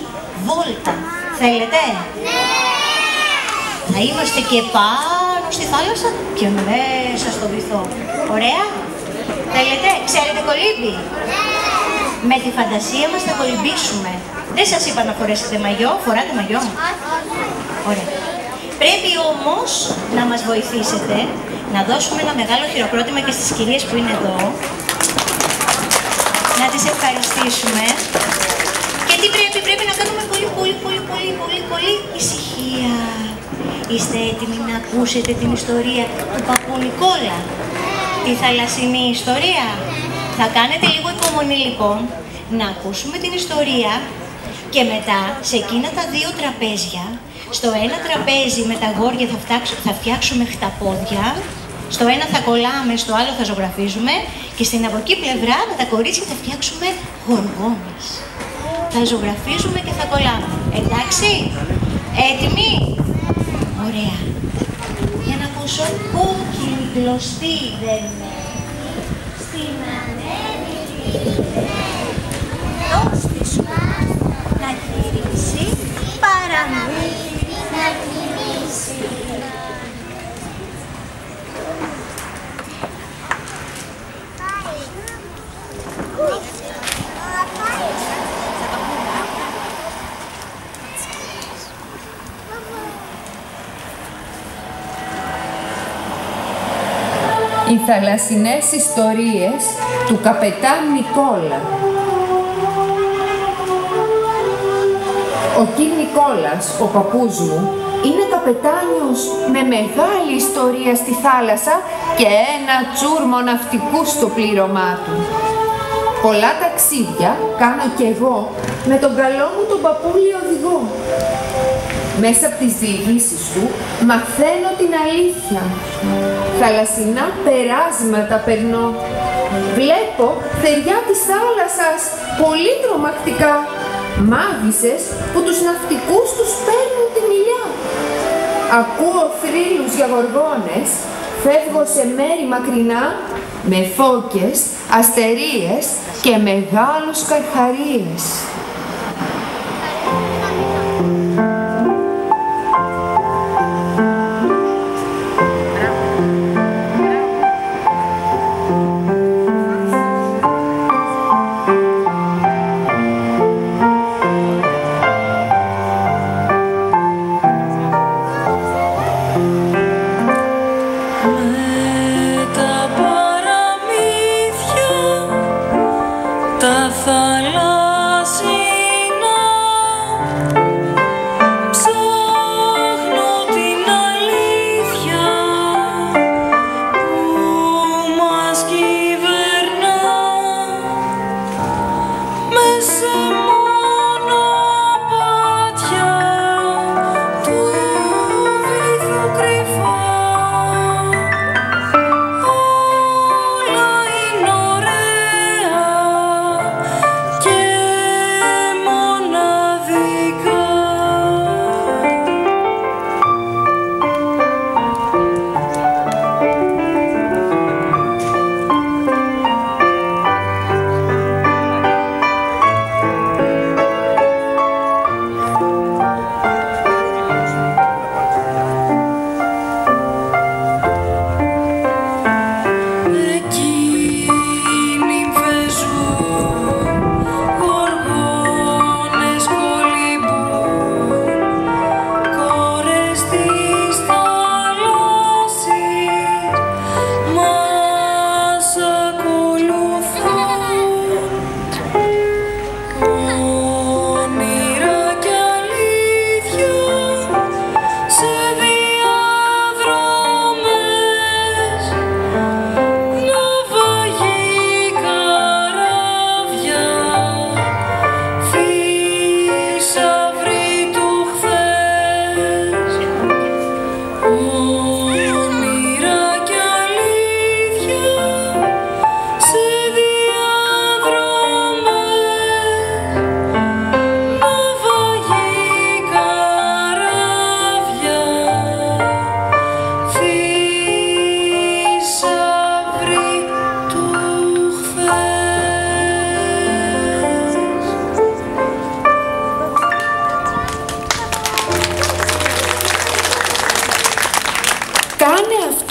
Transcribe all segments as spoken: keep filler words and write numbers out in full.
βόλτα. Θέλετε? Ναι! Θα είμαστε και πάνω στη θάλασσα και μέσα στο βυθό. Ωραία? Θέλετε? Ξέρετε κολύμπι? Ναι! Με τη φαντασία μας θα κολυμπήσουμε. Δεν σας είπα να φορέσετε μαγιό. Φοράτε μαγιό? Ωραία. Πρέπει όμως να μας βοηθήσετε να δώσουμε ένα μεγάλο χειροκρότημα και στις κυρίες που είναι εδώ. Να τις ευχαριστήσουμε. Και τι πρέπει, πρέπει να κάνουμε πολύ, πολύ, πολύ, πολύ, πολύ, πολύ ησυχία. Είστε έτοιμοι να ακούσετε την ιστορία του παππού Νικόλα? Τη θαλασσινή ιστορία. Θα κάνετε λίγο υπομονή λοιπόν, να ακούσουμε την ιστορία και μετά σε εκείνα τα δύο τραπέζια, στο ένα τραπέζι με τα αγόρια θα, φτάξω, θα φτιάξουμε χταπόδια, στο ένα θα κολλάμε, στο άλλο θα ζωγραφίζουμε και στην από εκεί πλευρά με τα κορίτσια θα φτιάξουμε γοργόνες. Θα ζωγραφίζουμε και θα κολλάμε. Εντάξει? Έτοιμοι? Ωραία. Για να ακούσω κόκκινη κλωστή δεν είναι. Στην ανέμη δώσ' σου να γυρίσει, παραμύθι να γυρίσει. Οι θαλασσινές ιστορίες του καπετάν Νικόλα. Ο κ. Νικόλας, ο παππούς μου, είναι καπετάνιος με μεγάλη ιστορία στη θάλασσα και ένα τσούρμο ναυτικού στο πλήρωμά του. Πολλά ταξίδια κάνω κι εγώ με τον καλό μου τον παππούλη οδηγό. Μέσα από τις διηγήσεις του μαθαίνω την αλήθεια. Θαλασσινά περάσματα περνώ. Βλέπω θεριά της θάλασσας πολύ τρομακτικά. Μάγισσες που τους ναυτικούς τους παίρνουν τη μιλιά. Ακούω θρύλους για γοργόνες. Φεύγω σε μέρη μακρινά με φώκες, αστερίες και μεγάλους καρχαρίες. Τα θαλάσσια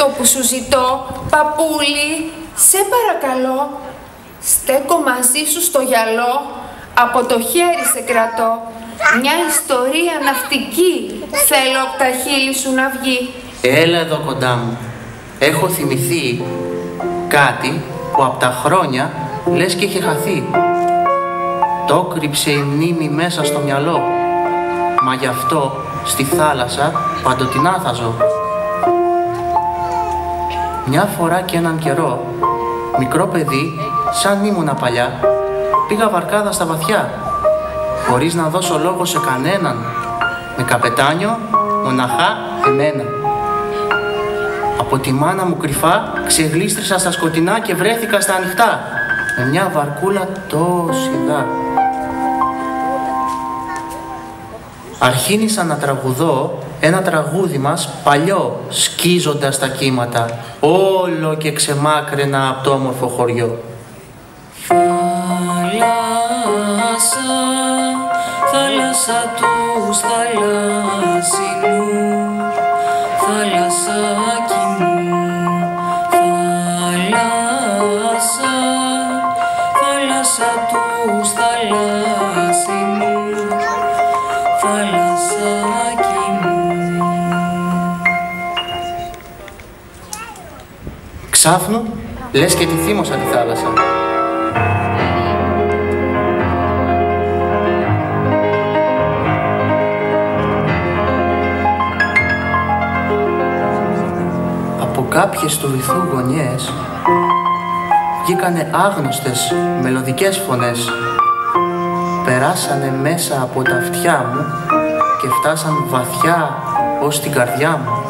που σου ζητώ, παππούλη, σε παρακαλώ. Στέκω μαζί σου στο γυαλό, από το χέρι σε κρατώ. Μια ιστορία ναυτική θέλω από τα χείλη σου να βγει. Έλα εδώ κοντά μου. Έχω θυμηθεί κάτι που από τα χρόνια λες και είχε χαθεί. Το κρύψε η μνήμη μέσα στο μυαλό, μα γι' αυτό στη θάλασσα παντοτινά θα ζω. Μια φορά και έναν καιρό, μικρό παιδί, σαν ήμουνα παλιά, πήγα βαρκάδα στα βαθιά, χωρίς να δώσω λόγο σε κανέναν, με καπετάνιο μοναχά εμένα. Από τη μάνα μου κρυφά ξεγλίστρισα στα σκοτεινά και βρέθηκα στα ανοιχτά, με μια βαρκούλα τόση δά. Αρχίνησα να τραγουδώ ένα τραγούδι μας παλιό, σκίζοντας τα κύματα, όλο και ξεμάκραινα από το όμορφο χωριό. Θάλασσα, θάλασσα τους θαλάσσινους, θάλασσάκι μου, θάλασσα, θάλασσα τους θαλάσσινους, θάλασσάκι μου. Ξάφνου, λες και τη θύμωσα τη θάλασσα. Από κάποιες του βυθού γωνιές βγήκανε άγνωστες μελωδικές φωνές. Περάσανε μέσα από τα αυτιά μου και φτάσαν βαθιά ως την καρδιά μου.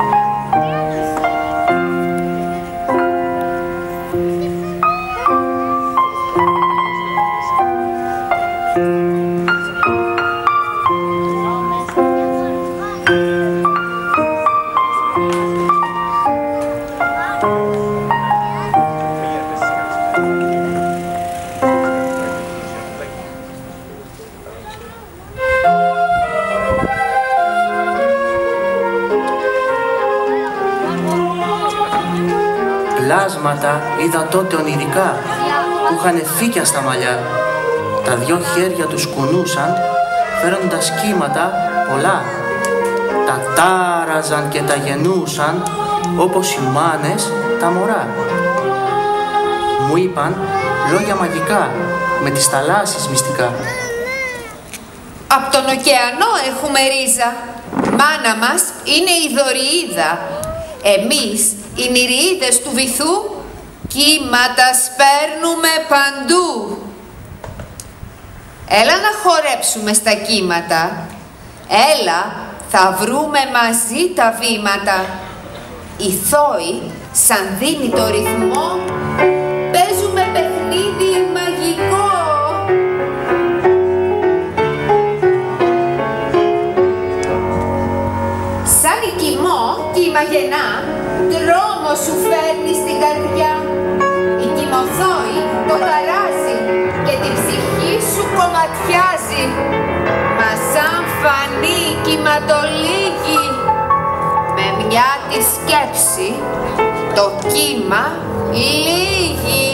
Πλάσματα είδα τότε ονειρικά που είχανε φύκια στα μαλλιά. Τα δυο χέρια τους κουνούσαν φέροντας κύματα πολλά. Τα τάραζαν και τα γεννούσαν όπως οι μάνες τα μωρά. Μου είπαν λόγια μαγικά με τις θαλάσσιες μυστικά. Απ' τον ωκεανό έχουμε ρίζα. Μάνα μας είναι η Δωριίδα. Εμείς, οι νηριίδες του βυθού, κύματα σπέρνουμε παντού. Έλα να χορέψουμε στα κύματα. Έλα, θα βρούμε μαζί τα βήματα. Η Θόη, σαν δίνει το ρυθμό, παίζουμε παιχνίδι μαγικό. Σαν οικημό κύμα γεννά, δρόμο σου φέρνει στην καρδιά. Η κυμοθόη το ταράζει και την ψυχή σου κομματιάζει. Μα σαν φανεί κυματολίγη, με μια τη σκέψη το κύμα λύγει.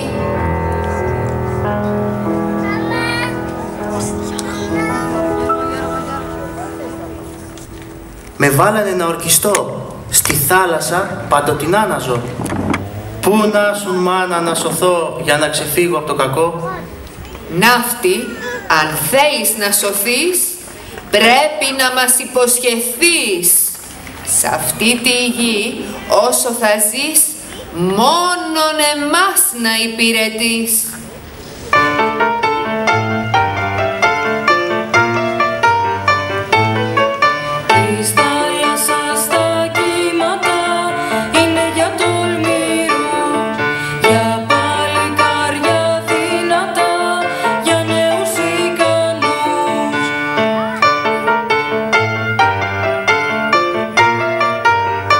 Με βάλανε να ορκιστώ, στη θάλασσα παντοτινά να ζω. Πού να σου μάνα να σωθώ για να ξεφύγω από το κακό. Ναύτη, αν θέλεις να σωθείς, πρέπει να μας υποσχεθείς. Σ' αυτή τη γη, όσο θα ζεις, μόνον εμάς να υπηρετείς.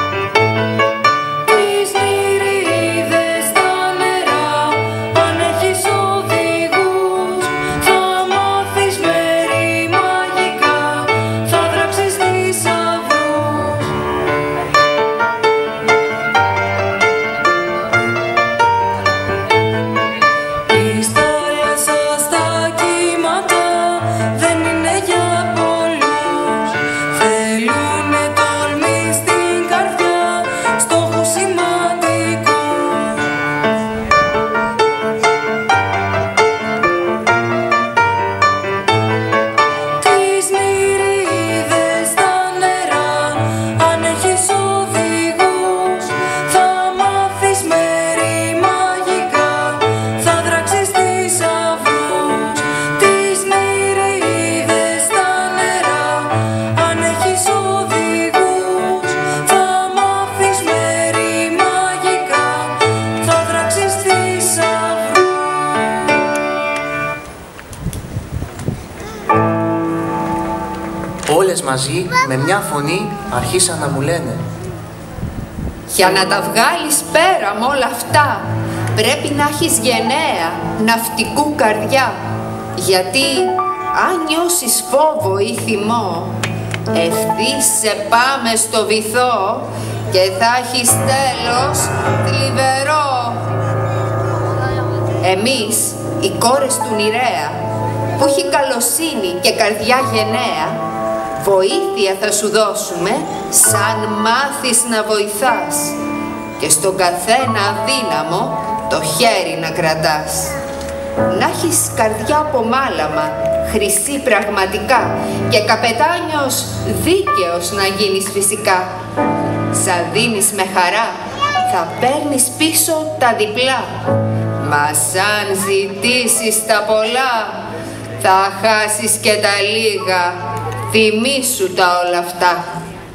Τις νηρίδες στα νερά, αν έχει Όλες μαζί με μια φωνή αρχίσαν να μου λένε: για να τα βγάλεις πέρα με όλα αυτά, πρέπει να έχεις γενναία, ναυτικού καρδιά. Γιατί αν νιώσεις φόβο ή θυμό, ευθύς σε πάμε στο βυθό και θα έχεις τέλος θλιβερό. Εμείς, οι κόρες του Νηρέα, που έχει καλοσύνη και καρδιά γενναία, βοήθεια θα σου δώσουμε σαν μάθεις να βοηθάς και στον καθένα αδύναμο το χέρι να κρατάς. Να έχεις καρδιά από μάλαμα, χρυσή πραγματικά και καπετάνιος δίκαιος να γίνεις φυσικά. Σαν δίνεις με χαρά, θα παίρνεις πίσω τα διπλά. Μα σαν ζητήσεις τα πολλά, θα χάσεις και τα λίγα. Θυμήσου τα όλα αυτά.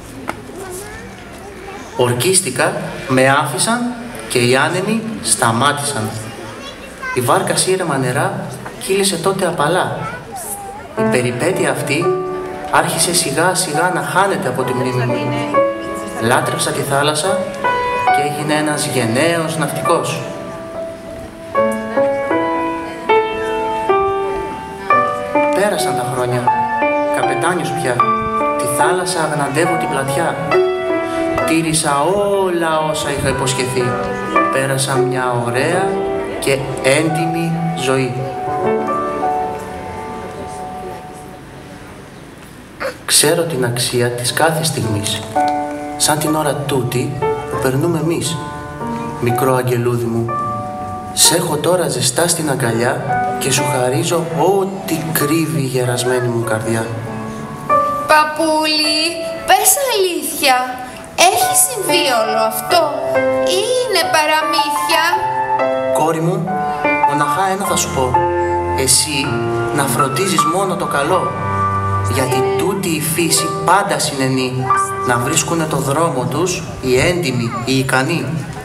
Ορκίστηκα, με άφησαν και οι άνεμοι σταμάτησαν. Η βάρκα σύρεμα νερά κύλησε τότε απαλά. Η περιπέτεια αυτή άρχισε σιγά σιγά να χάνεται από τη μνήμη μου. Λάτρεψα τη θάλασσα και έγινε ένας γενναίος ναυτικός. Πέρασαν τα χρόνια, καπετάνιος πια, τη θάλασσα αγναντεύω την πλατιά. Τήρησα όλα όσα είχα υποσχεθεί. Πέρασα μια ωραία και έντιμη ζωή. Ξέρω την αξία της κάθε στιγμής, σαν την ώρα τούτη που περνούμε εμείς. Μικρό αγγελούδι μου, σ' έχω τώρα ζεστά στην αγκαλιά και σου χαρίζω ό,τι κρύβει η γερασμένη μου καρδιά. Παπούλη, πες αλήθεια, έχει συμβεί όλο αυτό ή είναι παραμύθια? Κόρη μου, μοναχά ένα θα σου πω. Εσύ να φροντίζεις μόνο το καλό, γιατί τούτη η φύση πάντα συνενεί να βρίσκουνε το δρόμο τους οι έντιμοι, οι ικανοί.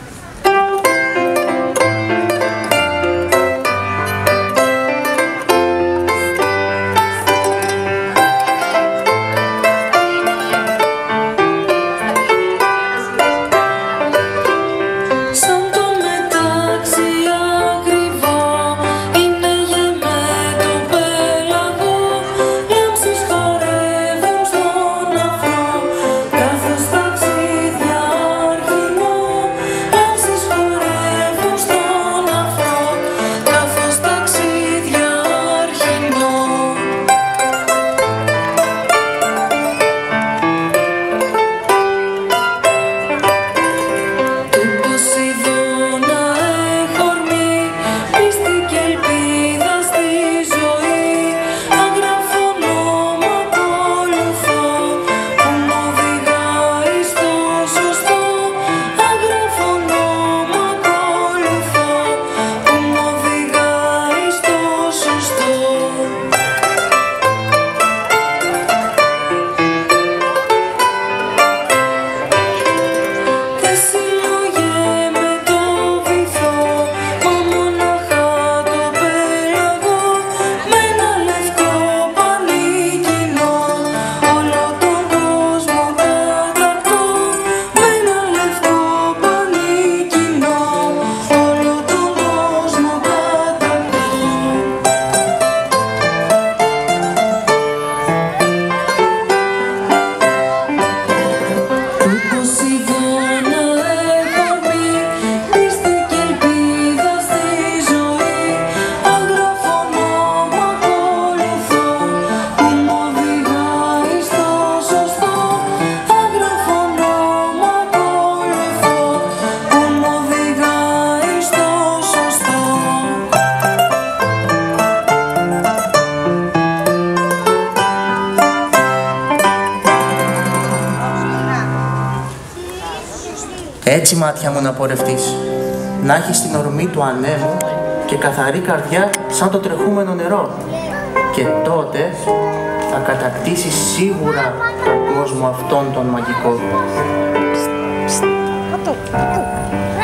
Έτσι μάτια μου να πορευτείς, να έχεις την ορμή του ανέμου και καθαρή καρδιά σαν το τρεχούμενο νερό. Και τότε θα κατακτήσεις σίγουρα τον κόσμο αυτόν τον μαγικό.